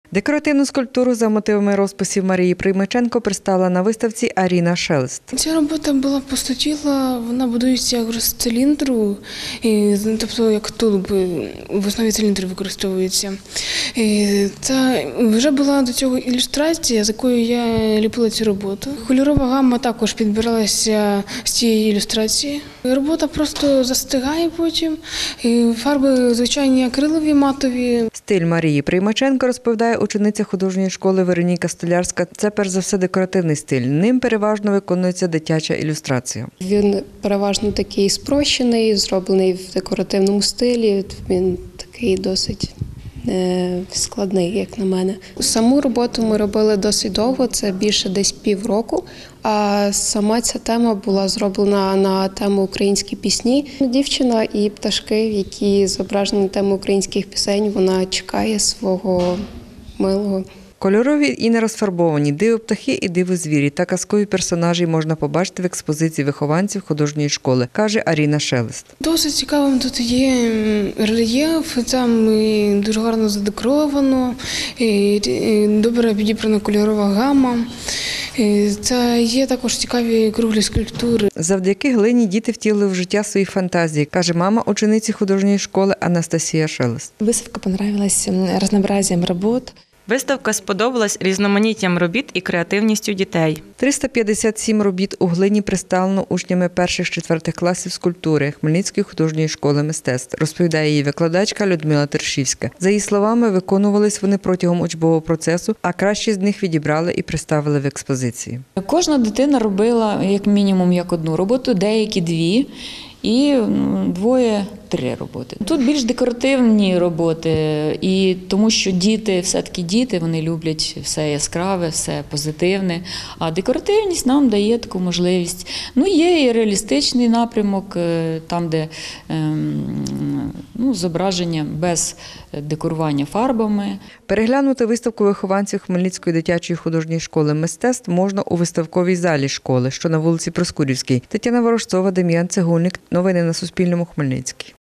Декоративну скульптуру за мотивами розписів Марії Приймаченко представила на виставці Аріна Шелест. Ця робота була пустотіла, вона будується як з циліндру, тобто як тулуб в основі циліндру використовується. Це вже була до цього ілюстрація, з якою я ліпила цю роботу. Кольорова гамма також підбиралася з цієї ілюстрації. Робота просто застигає потім, фарби звичайні акрилові, матові. Стиль Марії Приймаченко, розповідає учениця художньої школи Вероніка Столярська, це перш за все декоративний стиль. Ним переважно виконується дитяча ілюстрація. Він переважно такий спрощений, зроблений в декоративному стилі. Він такий досить складний, як на мене. Саму роботу ми робили досить довго, це більше десь півроку. А сама ця тема була зроблена на тему українські пісні. Дівчина і пташки, які зображені на тему українських пісень, вона чекає свого милого. Кольорові і не розфарбовані диво птахи і диво звірі та казкові персонажі можна побачити в експозиції вихованців художньої школи, каже Аріна Шелест. Досить цікавим тут є рельєф, там дуже гарно задекоровано, добре підібрана кольорова гама. Це є також цікаві круглі скульптури. Завдяки глині діти втілили в життя свої фантазії, каже мама учениці художньої школи Анастасія Шелест. Выставка понравилась разнообразием работ. Виставка сподобалась різноманіттям робіт і креативністю дітей. 357 робіт у глині представлено учнями перших-четвертих класів скульптури Хмельницької художньої школи мистецтв, розповідає її викладачка Людмила Тершівська. За її словами, виконувались вони протягом учбового процесу, а кращі з них відібрали і представили в експозиції. Кожна дитина робила як мінімум як одну роботу, деякі дві. І двоє-три роботи. Тут більш декоративні роботи, і тому що діти, все-таки діти, вони люблять все яскраве, все позитивне, а декоративність нам дає таку можливість. Є і реалістичний напрямок, там, де зображення без декорування фарбами. Переглянути виставку вихованців Хмельницької дитячої художньої школи мистецтв можна у виставковій залі школи, що на вулиці Проскурівській. Тетяна Ворожцова, Дем'ян Цегольник. Новини на Суспільному. Хмельницький.